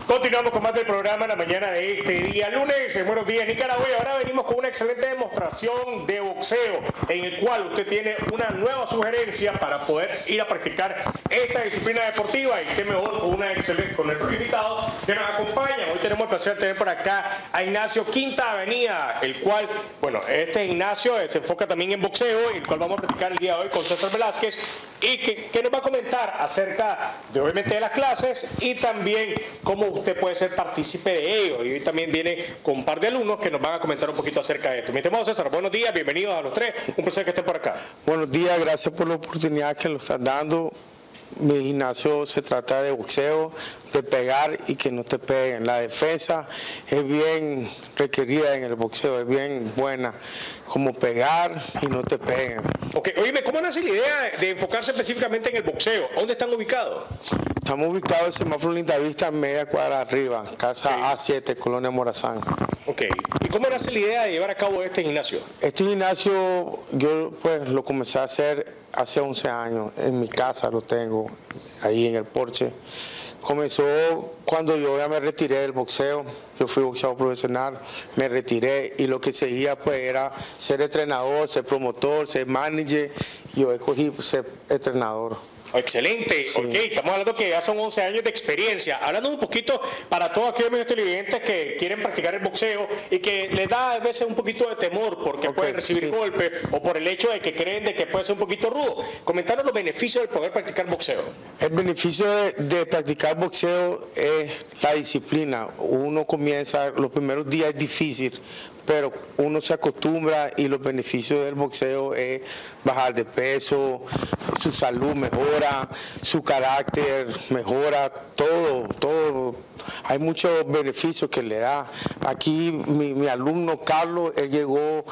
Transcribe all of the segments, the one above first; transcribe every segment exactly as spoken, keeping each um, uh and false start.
Continuamos con más del programa en la mañana de este día lunes. Buenos días, Nicaragua. Y ahora venimos con una excelente demostración de boxeo en el cual usted tiene una nueva sugerencia para poder ir a practicar esta disciplina deportiva. Y qué mejor con una excelente con nuestro invitado que nos acompaña. Hoy tenemos el placer de tener por acá a Ignacio Quinta Avenida, el cual, bueno, este Ignacio se enfoca también en boxeo, el cual vamos a practicar el día de hoy con César Velázquez, y que, que nos va a comentar acerca de obviamente de las clases y también cómo usted puede ser partícipe de ello. Y hoy también viene con un par de alumnos que nos van a comentar un poquito acerca de esto. Mi estimado César, buenos días, bienvenidos a los tres. Un placer que estén por acá. Buenos días, gracias por la oportunidad que nos estás dando. Mi gimnasio se trata de boxeo, de pegar y que no te peguen. La defensa es bien requerida en el boxeo, es bien buena, como pegar y no te peguen. Ok, oíme, ¿cómo nace la idea de enfocarse específicamente en el boxeo? ¿Dónde están ubicados? Estamos ubicados en Semáforo Lindavista, media cuadra arriba, casa okay. A siete, Colonia Morazán. Ok, ¿y cómo nace la idea de llevar a cabo este gimnasio? Este gimnasio yo pues lo comencé a hacer hace once años, en mi casa lo tengo, ahí en el porche. Comenzó cuando yo ya me retiré del boxeo, yo fui boxeador profesional, me retiré y lo que seguía pues era ser entrenador, ser promotor, ser manager, y yo escogí ser entrenador. Excelente, sí. Ok, estamos hablando que ya son once años de experiencia. Hablando un poquito para todos aquellos medios televidentes que quieren practicar el boxeo y que les da a veces un poquito de temor porque okay, pueden recibir sí. golpes o por el hecho de que creen de que puede ser un poquito rudo. Comentaros los beneficios del poder practicar boxeo. El beneficio de, de practicar boxeo es la disciplina. Uno comienza, los primeros días es difícil, pero uno se acostumbra y los beneficios del boxeo es bajar de peso, su salud mejora, su carácter mejora, todo, todo. Hay muchos beneficios que le da. Aquí mi, mi alumno Carlos, él llegó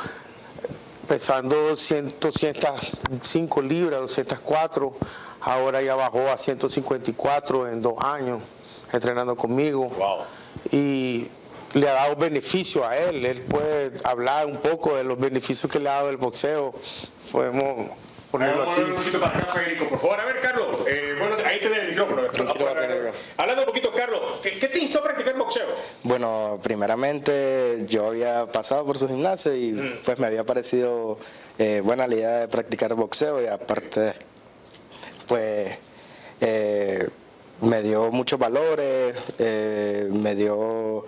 pesando doscientas cinco libras, doscientas cuatro, ahora ya bajó a ciento cincuenta y cuatro en dos años entrenando conmigo. Wow. Y le ha dado beneficio a él, él puede hablar un poco de los beneficios que le ha dado el boxeo. Podemos ponerlo aquí. Un poquito para acá, Federico, por favor. A ver, Carlos, eh, bueno, ahí tenés el micrófono. Hablando un poquito, Carlos, ¿qué, ¿qué te instó a practicar boxeo? Bueno, primeramente yo había pasado por su gimnasio y mm. pues me había parecido eh, buena la idea de practicar boxeo, y aparte pues eh, me dio muchos valores, eh, me dio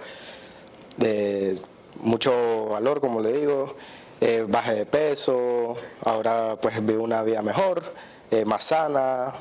de mucho valor, como le digo, eh, bajé de peso, ahora pues vivo una vida mejor, eh, más sana.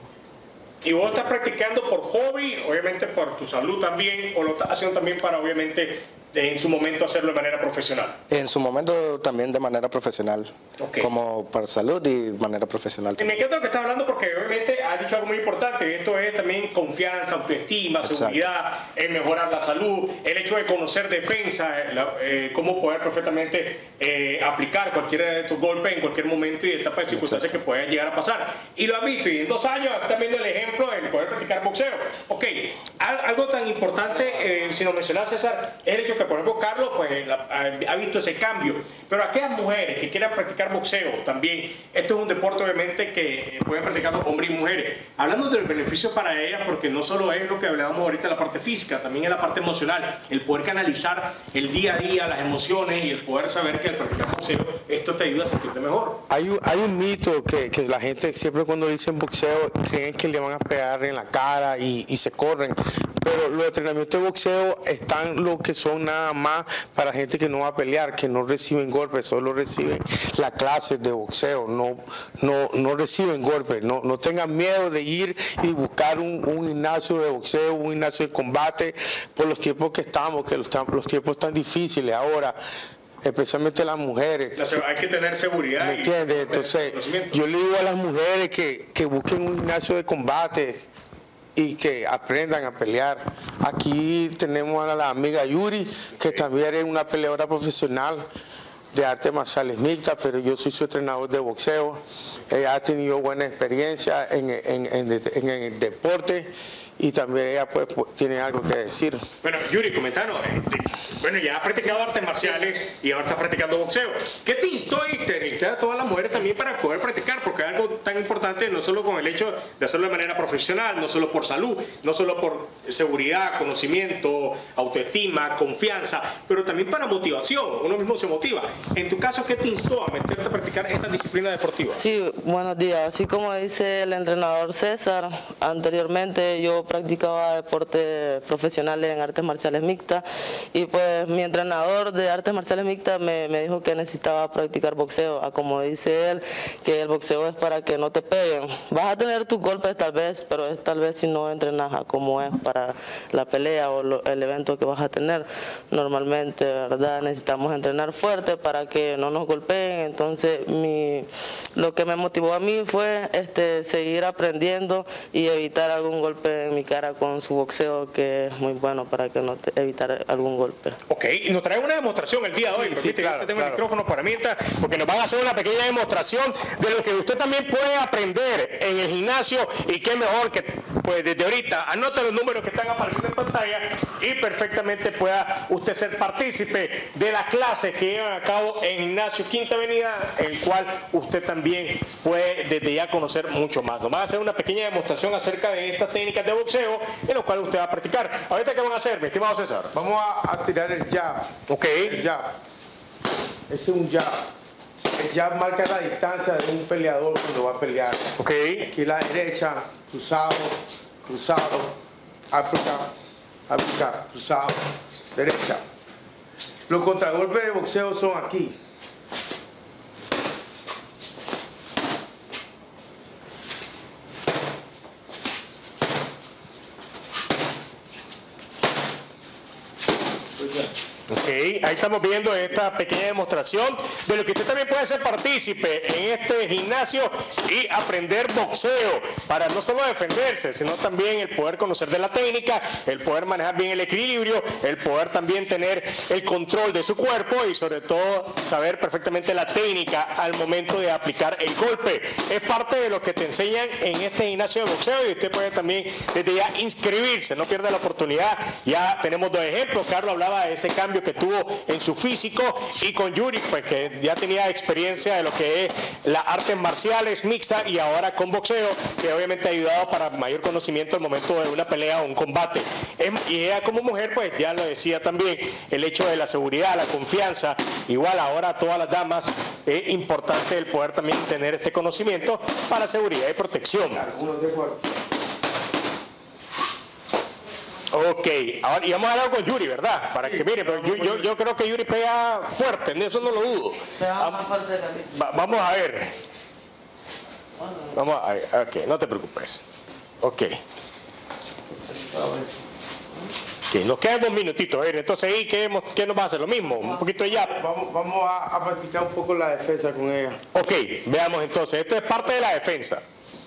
¿Y vos estás practicando por hobby, obviamente por tu salud también, o lo estás haciendo también para obviamente en su momento hacerlo de manera profesional? En su momento también de manera profesional, okay. como por salud y manera profesional. Y me encanta lo que estás hablando porque obviamente has dicho algo muy importante, esto es también confianza, autoestima, exacto, seguridad, el mejorar la salud, el hecho de conocer defensa, la, eh, cómo poder perfectamente eh, aplicar cualquiera de tus golpes en cualquier momento y etapa de circunstancias exacto, que puedan llegar a pasar. Y lo has visto, y en dos años estás viendo el ejemplo de poder practicar boxeo. Ok, algo tan importante, eh, si nos mencionas, César, es el hecho que por ejemplo Carlos pues, la, ha, ha visto ese cambio, pero aquellas mujeres que quieran practicar boxeo también, esto es un deporte obviamente que pueden practicar hombres y mujeres, hablando de los beneficios para ellas, porque no solo es lo que hablábamos ahorita, la parte física, también es la parte emocional, el poder canalizar el día a día, las emociones y el poder saber que al practicar boxeo esto te ayuda a sentirte mejor. Hay un, hay un mito que, que la gente siempre cuando dicen boxeo creen que le van a pegar en la cara y, y se corren, pero los entrenamientos de boxeo están lo que son nada más para gente que no va a pelear, que no reciben golpes, solo reciben las clases de boxeo, no, no, no reciben golpes, no, no tengan miedo de ir y buscar un, un gimnasio de boxeo, un gimnasio de combate por los tiempos que estamos, que los, los tiempos están difíciles ahora, especialmente las mujeres. Hay que tener seguridad. ¿Me entiendes? Entonces, yo le digo a las mujeres que, que busquen un gimnasio de combate y que aprendan a pelear. Aquí tenemos a la amiga Yuri, que también es una peleadora profesional de artes marciales mixtas, pero yo soy su entrenador de boxeo. Ella ha tenido buena experiencia en, en, en, en el deporte y también ella pues, tiene algo que decir. Bueno, Yuri, comentanos, este, Bueno, ya has practicado artes marciales y ahora estás practicando boxeo. ¿Qué te instó y te insta a todas las mujeres también para poder practicar? Porque es algo tan importante, no solo con el hecho de hacerlo de manera profesional, no solo por salud, no solo por seguridad, conocimiento, autoestima, confianza, pero también para motivación. Uno mismo se motiva. En tu caso, ¿qué te instó a meterte a practicar esta disciplina deportiva? Sí, buenos días. Así como dice el entrenador César, anteriormente yo practicaba deportes profesionales en artes marciales mixtas y pues mi entrenador de artes marciales mixtas me, me dijo que necesitaba practicar boxeo. A como dice él, que el boxeo es para que no te peguen. Vas a tener tus golpes tal vez, pero es tal vez si no entrenas a como es para la pelea o lo, el evento que vas a tener. Normalmente, ¿verdad? Necesitamos entrenar fuerte para que no nos golpeen. Entonces, mi, lo que me motivó a mí fue este, seguir aprendiendo y evitar algún golpe en mi cara con su boxeo, que es muy bueno para que no te, evitar algún golpe. Ok, y nos trae una demostración el día de hoy. Sí, Permite, sí, claro, yo tengo claro. el micrófono para mientras, porque nos van a hacer una pequeña demostración de lo que usted también puede aprender en el gimnasio y qué mejor que pues desde ahorita anota los números que están apareciendo en pantalla y perfectamente pueda usted ser partícipe de las clases que llevan a cabo en Gimnasio Quinta Avenida, el cual usted también puede desde ya conocer mucho más. Nos van a hacer una pequeña demostración acerca de estas técnicas de boxeo en las cuales usted va a practicar. Ahorita, ¿qué van a hacer, mi estimado César? Vamos a, a tirar el jab. Ok. El jab. Ese es un jab. El jab marca la distancia de un peleador cuando va a pelear. Ok. Aquí la derecha, cruzado, cruzado, uppercut, uppercut, cruzado, derecha. Los contragolpes de boxeo son aquí. Ok, ahí estamos viendo esta pequeña demostración de lo que usted también puede ser partícipe en este gimnasio y aprender boxeo para no solo defenderse, sino también el poder conocer de la técnica, el poder manejar bien el equilibrio, el poder también tener el control de su cuerpo y sobre todo saber perfectamente la técnica al momento de aplicar el golpe. Es parte de lo que te enseñan en este gimnasio de boxeo y usted puede también desde ya inscribirse, no pierda la oportunidad. Ya tenemos dos ejemplos. Carlos hablaba de ese cambio que tuvo en su físico y con Yuri, pues que ya tenía experiencia de lo que es las artes marciales mixtas y ahora con boxeo, que obviamente ha ayudado para mayor conocimiento al momento de una pelea o un combate. Y ella como mujer, pues ya lo decía también, el hecho de la seguridad, la confianza, igual ahora a todas las damas es importante el poder también tener este conocimiento para seguridad y protección. Ok, ahora, y vamos a hablar con Yuri, ¿verdad? Para que mire, pero yo, yo, yo creo que Yuri pega fuerte, eso no lo dudo. Pega más fuerte que a mí. Va, vamos a ver. Vamos a ver, ok, no te preocupes. Ok. Ok, nos quedan dos minutitos, a ver, entonces ahí, ¿qué, qué nos va a hacer? Lo mismo, un poquito de jab. Vamos, vamos a, a practicar un poco la defensa con ella. Ok, veamos entonces, esto es parte de la defensa.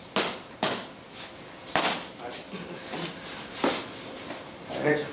Derecha.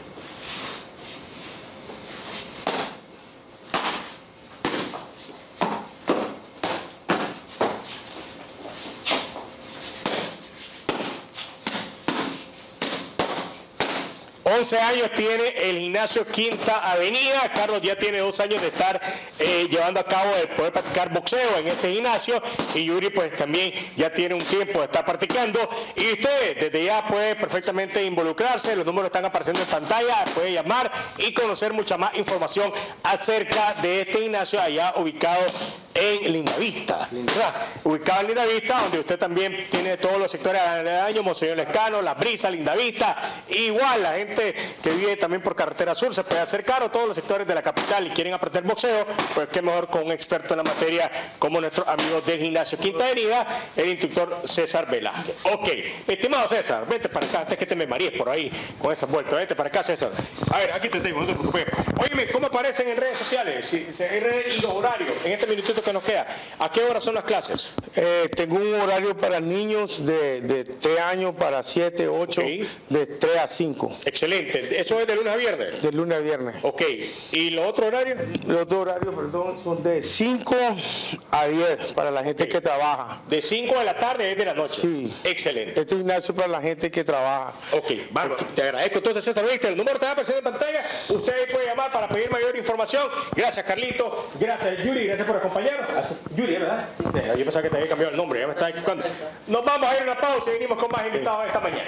once años tiene el gimnasio Quinta Avenida. Carlos ya tiene dos años de estar eh, llevando a cabo el poder practicar boxeo en este gimnasio y Yuri pues también ya tiene un tiempo de estar practicando y usted desde ya puede perfectamente involucrarse, los números están apareciendo en pantalla, puede llamar y conocer mucha más información acerca de este gimnasio allá ubicado en Lindavista, ¿verdad? Ubicado en Lindavista, donde usted también tiene todos los sectores aledaños, Monseñor Lescano, La Brisa, Lindavista, igual la gente que vive también por Carretera Sur se puede acercar, o todos los sectores de la capital y quieren aprender boxeo, pues qué mejor con un experto en la materia como nuestros amigos del gimnasio Quinta Avenida, el instructor César Velázquez. Ok, estimado César, vete para acá, antes que te me marees por ahí con esas vueltas, vete para acá César. A ver, aquí te tengo, no te preocupes. Óyeme, ¿cómo aparecen en redes sociales? Si, si hay redes y los horarios en este minutito rato que nos queda. ¿A qué hora son las clases? Eh, tengo un horario para niños de, de tres años para siete, ocho, okay. De tres a cinco. Excelente. ¿Eso es de lunes a viernes? De lunes a viernes. Ok. ¿Y los otros horarios? Los otros horarios, perdón, son de cinco a diez para la gente okay. que trabaja. De cinco de la tarde a diez de la noche. Sí. Excelente. Este gimnasio para la gente que trabaja. Ok, bárbaro. Okay. Te agradezco entonces esta vista. El número te va a aparecer en pantalla. Usted puede llamar para pedir mayor información. Gracias, Carlito. Gracias, Yuri. Gracias por acompañarnos. Yuri, ¿verdad? Sí. Yo pensaba que te había cambiado el nombre. Ya me estaba equivocando. Nos vamos a ir a una pausa y venimos con más invitados esta mañana.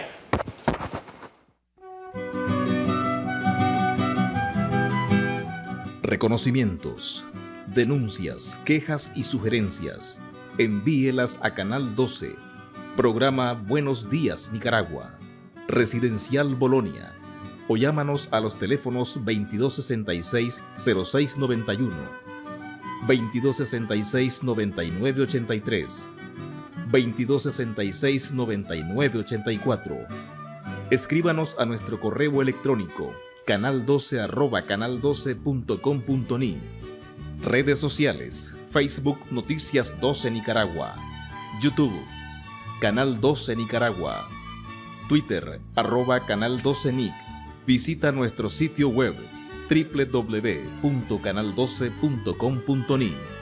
Reconocimientos, denuncias, quejas y sugerencias. Envíelas a Canal doce. Programa Buenos Días Nicaragua. Residencial Bolonia. O llámanos a los teléfonos veintidós sesenta y seis, cero seis noventa y uno, veintidós sesenta y seis, noventa y nueve ochenta y tres, veintidós sesenta y seis, noventa y nueve ochenta y cuatro. Escríbanos a nuestro correo electrónico canal doce arroba canal doce punto com punto ni. Redes sociales: Facebook Noticias doce Nicaragua, YouTube Canal doce Nicaragua, Twitter arroba Canal doce Nic. Visita nuestro sitio web doble u doble u doble u punto canal doce punto com punto ni.